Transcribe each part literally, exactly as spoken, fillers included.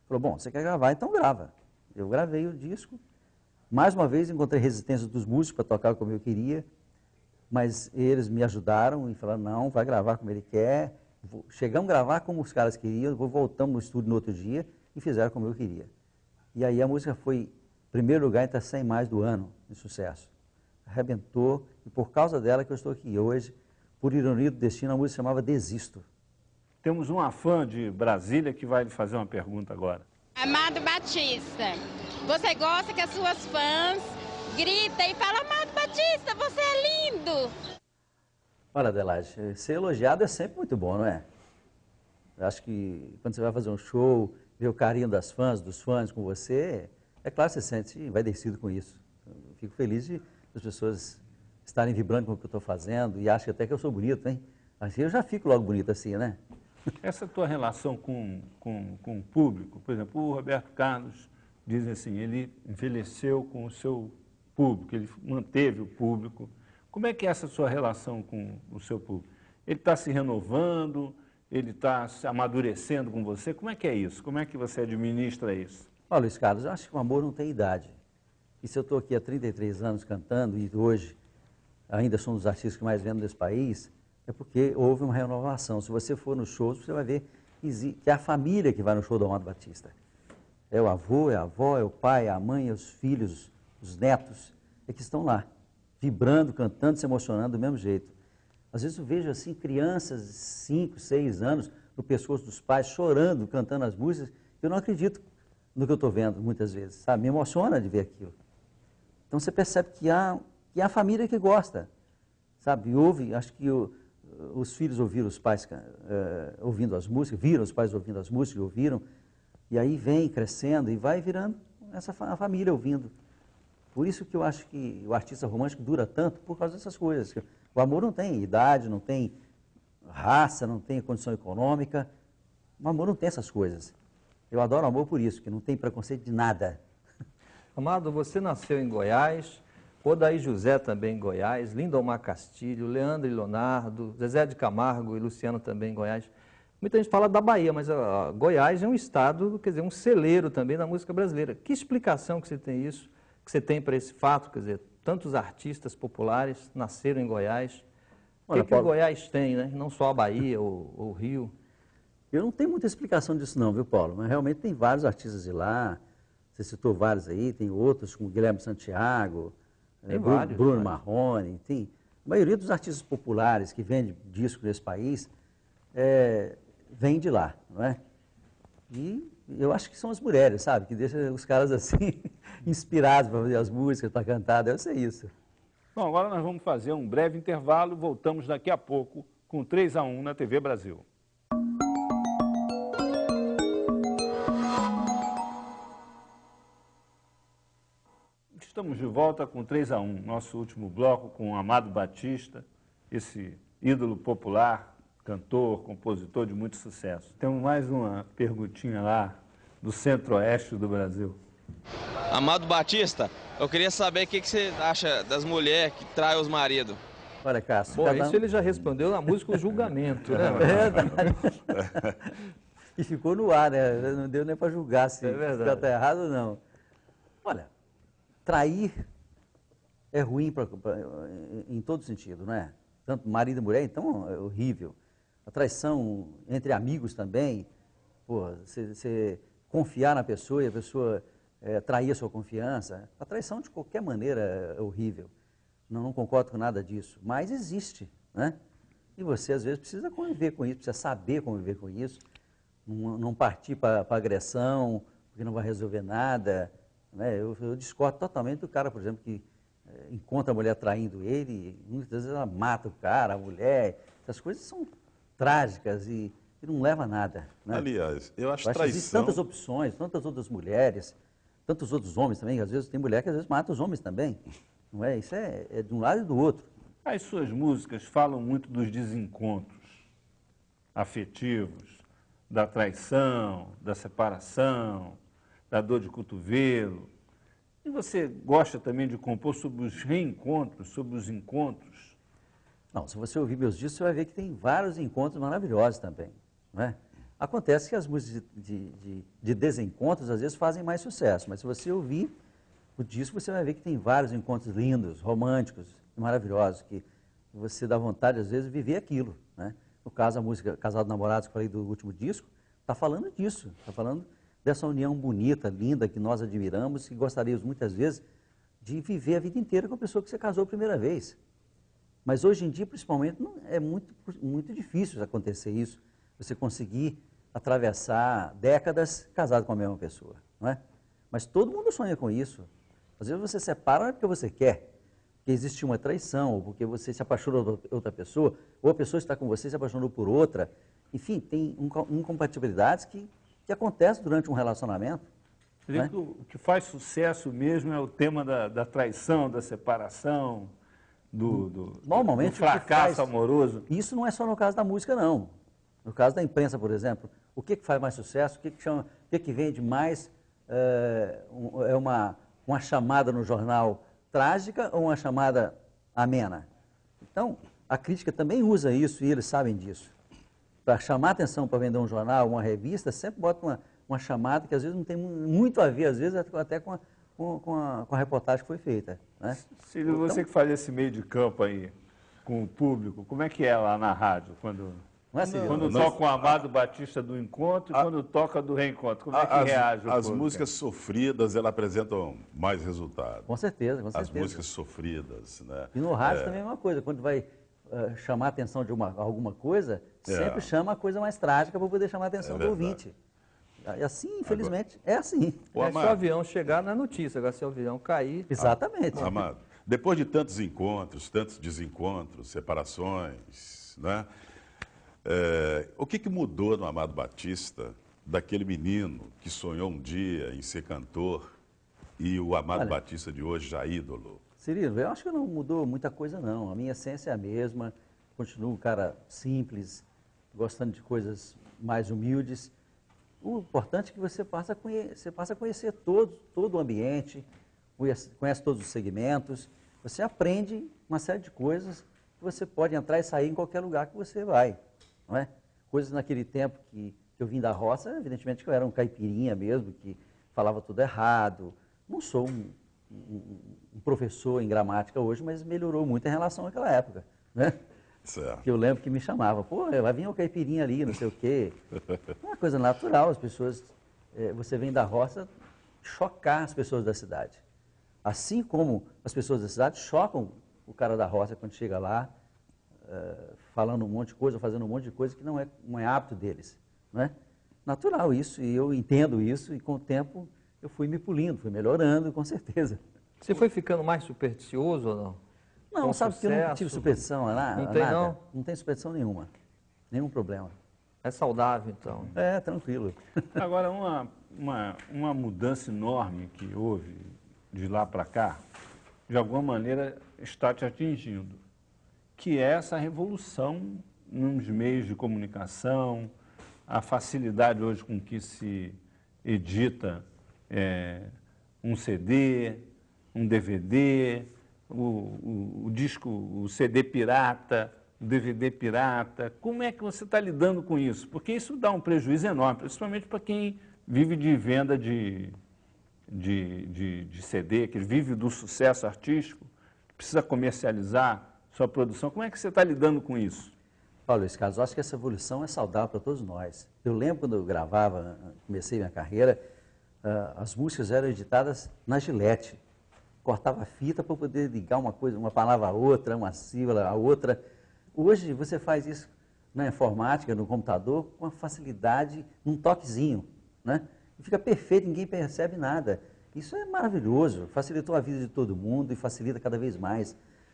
Falou, bom, você quer gravar, então grava. Eu gravei o disco. Mais uma vez encontrei resistência dos músicos para tocar como eu queria, mas eles me ajudaram e falaram, não, vai gravar como ele quer. Chegamos a gravar como os caras queriam, voltamos no estúdio no outro dia e fizeram como eu queria. E aí a música foi em primeiro lugar entre as cem mais do ano de sucesso. Arrebentou, e por causa dela que eu estou aqui hoje, por ironia do destino, a música chamava Desisto. Temos uma fã de Brasília que vai lhe fazer uma pergunta agora. Amado Batista, você gosta que as suas fãs gritem e falam, Amado Batista, você é lindo! Olha, Adelaide, ser elogiado é sempre muito bom, não é? Eu acho que quando você vai fazer um show, ver o carinho das fãs, dos fãs com você, é claro que você se sente envaidecido com isso. Eu fico feliz de as pessoas estarem vibrando com o que eu estou fazendo e acham até que eu sou bonito, hein? Assim eu já fico logo bonito assim, né? Essa tua relação com, com, com o público, por exemplo, o Roberto Carlos diz assim, ele envelheceu com o seu público, ele manteve o público. Como é que é essa sua relação com o seu público? Ele está se renovando, ele está se amadurecendo com você? Como é que é isso? Como é que você administra isso? Olha, Luiz Carlos, eu acho que o amor não tem idade. E se eu estou aqui há trinta e três anos cantando e hoje ainda sou um dos artistas que mais vendo nesse país, é porque houve uma renovação. Se você for nos shows, você vai ver que é a família que vai no show do Amado Batista. É o avô, é a avó, é o pai, é a mãe, é os filhos, os netos, é que estão lá, vibrando, cantando, se emocionando do mesmo jeito. Às vezes eu vejo assim crianças de cinco, seis anos no pescoço dos pais, chorando, cantando as músicas. Eu não acredito no que eu estou vendo muitas vezes, sabe? Me emociona de ver aquilo. Então você percebe que há, que há a família que gosta, sabe? E ouve, acho que o, os filhos ouviram os pais uh, ouvindo as músicas, viram os pais ouvindo as músicas, ouviram, e aí vem crescendo e vai virando essa fa família ouvindo. Por isso que eu acho que o artista romântico dura tanto, por causa dessas coisas. O amor não tem idade, não tem raça, não tem condição econômica. O amor não tem essas coisas. Eu adoro o amor por isso, que não tem preconceito de nada. Amado, você nasceu em Goiás, Odaí José também em Goiás, Lindomar Castilho, Leandro e Leonardo, Zezé de Camargo e Luciano também em Goiás. Muita gente fala da Bahia, mas a Goiás é um estado, quer dizer, um celeiro também da música brasileira. Que explicação que você tem isso, que você tem para esse fato, quer dizer, tantos artistas populares nasceram em Goiás. O que, que o Goiás tem, né? Não só a Bahia ou o Rio. Eu não tenho muita explicação disso não, viu, Paulo? Mas realmente tem vários artistas de lá, você citou vários aí, tem outros, como Guilherme Santiago, tem é, vários, Bruno vários. Marrone, tem. A maioria dos artistas populares que vendem discos nesse país é, vem de lá, não é? E eu acho que são as mulheres, sabe? Que deixam os caras assim, inspirados para fazer as músicas, para cantar, deve ser isso. Bom, agora nós vamos fazer um breve intervalo, voltamos daqui a pouco com três a um na T V Brasil. Estamos de volta com três a um, nosso último bloco com o Amado Batista, esse ídolo popular, cantor, compositor de muito sucesso. Temos mais uma perguntinha lá do centro-oeste do Brasil. Amado Batista, eu queria saber o que, que você acha das mulheres que traem os maridos. Olha, Cássio... Bom, cada... isso ele já respondeu na música O Julgamento, né? É verdade. E ficou no ar, né? Não deu nem para julgar se é está errado ou não. Olha, trair é ruim pra, pra, em todo sentido, não é? Tanto marido e mulher, então é horrível. A traição entre amigos também, pô, você confiar na pessoa e a pessoa é, trair a sua confiança. A traição, de qualquer maneira, é horrível. Não, não concordo com nada disso, mas existe, né? E você, às vezes, precisa conviver com isso, precisa saber conviver com isso, não, não partir para a agressão, porque não vai resolver nada, né? Eu, eu discordo totalmente do cara, por exemplo, que é, encontra a mulher traindo ele, e muitas vezes ela mata o cara, a mulher. Essas coisas são trágicas e, e não leva a nada, né? Aliás, eu acho, eu acho traição... que existem tantas opções, tantas outras mulheres, tantos outros homens também, às vezes tem mulher que às vezes mata os homens também, não é? Isso é, é de um lado e do outro. As suas músicas falam muito dos desencontros afetivos, da traição, da separação, da dor de cotovelo. E você gosta também de compor sobre os reencontros, sobre os encontros? Não, se você ouvir meus discos, você vai ver que tem vários encontros maravilhosos também, não é? Acontece que as músicas de, de, de, de desencontros, às vezes, fazem mais sucesso, mas se você ouvir o disco, você vai ver que tem vários encontros lindos, românticos, maravilhosos, que você dá vontade, às vezes, de viver aquilo, né? No caso, a música Casal de Namorados, que eu falei do último disco, está falando disso, está falando dessa união bonita, linda, que nós admiramos, que gostaríamos, muitas vezes, de viver a vida inteira com a pessoa que você casou a primeira vez. Mas hoje em dia, principalmente, não, é muito, muito difícil acontecer isso, você conseguir atravessar décadas casado com a mesma pessoa, não é? Mas todo mundo sonha com isso. Às vezes você separa não é porque você quer, porque existe uma traição, ou porque você se apaixonou por outra pessoa, ou a pessoa está com você e se apaixonou por outra. Enfim, tem incompatibilidades que, que acontecem durante um relacionamento. Né? Que o que faz sucesso mesmo é o tema da, da traição, da separação, do, do, Normalmente, do fracasso faz, amoroso. Isso não é só no caso da música, não. No caso da imprensa, por exemplo, o que, que faz mais sucesso, o que, que, chama, o que, que vende mais, é, um, é uma, uma chamada no jornal trágica ou uma chamada amena? Então, a crítica também usa isso e eles sabem disso. Para chamar atenção para vender um jornal, uma revista, sempre bota uma, uma chamada que às vezes não tem muito a ver, às vezes até com a, com, com a, com a reportagem que foi feita. Né? Cílio, então, você que faz esse meio de campo aí com o público, como é que é lá na rádio, quando... Não é assim, quando não, toca o Amado Batista do encontro e a, quando toca do reencontro, como é que as, reage o As público? músicas sofridas, elas apresentam mais resultado. Com certeza, com certeza. As músicas sofridas, né? E no rádio é. também é uma coisa, quando vai uh, chamar a atenção de uma, alguma coisa, É. sempre chama a coisa mais trágica para poder chamar a atenção É do verdade. ouvinte. E assim, infelizmente, é assim. Ô, É, se o Amado, avião chegar, não é notícia. Agora, se o avião cair... Exatamente. Amado, depois de tantos encontros, tantos desencontros, separações, né? É, o que, que mudou no Amado Batista daquele menino que sonhou um dia em ser cantor e o Amado Olha, Batista de hoje já ídolo? Cirilo, eu acho que não mudou muita coisa, não. A minha essência é a mesma, continuo um cara simples, gostando de coisas mais humildes. O importante é que você passe a conhecer, você passe a conhecer todo, todo o ambiente, conhece, conhece todos os segmentos, você aprende uma série de coisas que você pode entrar e sair em qualquer lugar que você vai. Não é? Coisas naquele tempo que, que eu vim da roça, evidentemente que eu era um caipirinha mesmo, que falava tudo errado. Não sou um, um, um professor em gramática hoje, mas melhorou muito em relação àquela época. Né? Certo. Que eu lembro que me chamava, pô, vai vir o caipirinha ali, não sei o quê. É uma coisa natural, as pessoas, é, você vem da roça chocar as pessoas da cidade. Assim como as pessoas da cidade chocam o cara da roça quando chega lá, Uh, falando um monte de coisa, fazendo um monte de coisa que não é, não é hábito deles. Não é? Natural isso, e eu entendo isso, e com o tempo eu fui me polindo, fui melhorando, com certeza. Você foi ficando mais supersticioso ou não? Não, Com sabe que eu não sucesso? tive superstição, lá, Não tem, nada. não? Não tem superstição nenhuma, nenhum problema. É saudável, então. É, tranquilo. Agora, uma, uma, uma mudança enorme que houve de lá para cá, de alguma maneira está te atingindo, que é essa revolução nos meios de comunicação, a facilidade hoje com que se edita é, um C D, um D V D, o, o, o disco, o C D pirata, o D V D pirata. Como é que você está lidando com isso? Porque isso dá um prejuízo enorme, principalmente para quem vive de venda de, de, de, de C D, que vive do sucesso artístico, precisa comercializar sua produção. Como é que você está lidando com isso? Paulo, Luiz Carlos, eu acho que essa evolução é saudável para todos nós. Eu lembro quando eu gravava, comecei minha carreira, uh, as músicas eram editadas na Gillette. Cortava a fita para poder ligar uma coisa, uma palavra a outra, uma sílaba a outra. Hoje você faz isso na informática, no computador, com uma facilidade, num toquezinho, né? E fica perfeito, ninguém percebe nada. Isso é maravilhoso, facilitou a vida de todo mundo e facilita cada vez mais.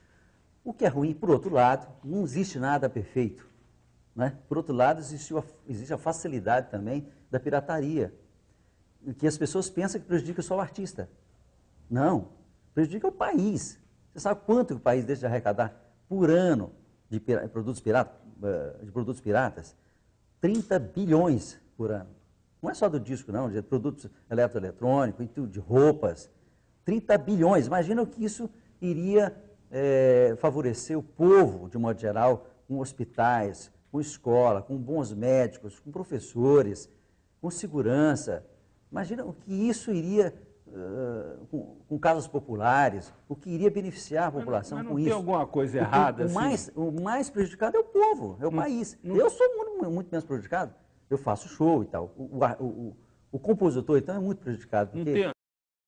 O que é ruim, por outro lado, não existe nada perfeito. Né? Por outro lado, existe a, existe a facilidade também da pirataria, que as pessoas pensam que prejudica só o artista. Não, prejudica o país. Você sabe quanto o país deixa de arrecadar por ano de, pira, produtos, pirata, de produtos piratas? trinta bilhões por ano. Não é só do disco, não, de produtos eletroeletrônicos, de roupas. trinta bilhões. Imagina o que isso iria... É, favorecer o povo, de modo geral, com hospitais, com escola, com bons médicos, com professores, com segurança. Imagina o que isso iria, uh, com, com casas populares, o que iria beneficiar a população mas não com tem isso. alguma coisa O- errada, o, assim? mais, o mais prejudicado é o povo, é o Não- país. não- Eu sou muito, muito menos prejudicado. Eu faço show e tal. O, o, o, o compositor, então, é muito prejudicado. Não Porque tem,